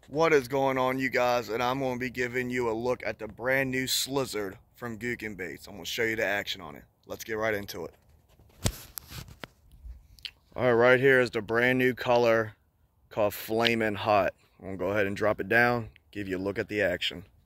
What is going on, you guys? And I'm going to be giving you a look at the brand new Slizzard from Googan baits. I'm going to show you the action on it. Let's get right into it. Alright, right here is the brand new color called Flamin' Hot. I'm going to go ahead and drop it down, give you a look at the action.